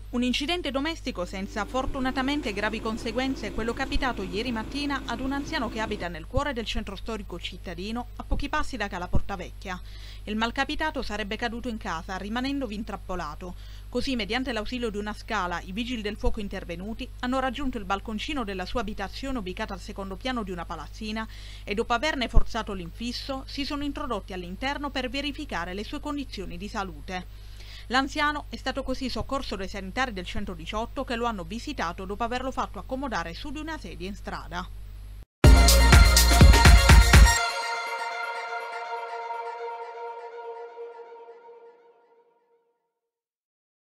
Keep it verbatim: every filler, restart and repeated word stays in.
Un incidente domestico senza fortunatamente gravi conseguenze è quello capitato ieri mattina ad un anziano che abita nel cuore del centro storico cittadino, a pochi passi da Cala Portavecchia. Il malcapitato sarebbe caduto in casa, rimanendovi intrappolato. Così, mediante l'ausilio di una scala, i vigili del fuoco intervenuti hanno raggiunto il balconcino della sua abitazione ubicata al secondo piano di una palazzina e, dopo averne forzato l'infisso, si sono introdotti all'interno per verificare le sue condizioni di salute. L'anziano è stato così soccorso dai sanitari del centodiciotto che lo hanno visitato dopo averlo fatto accomodare su di una sedia in strada.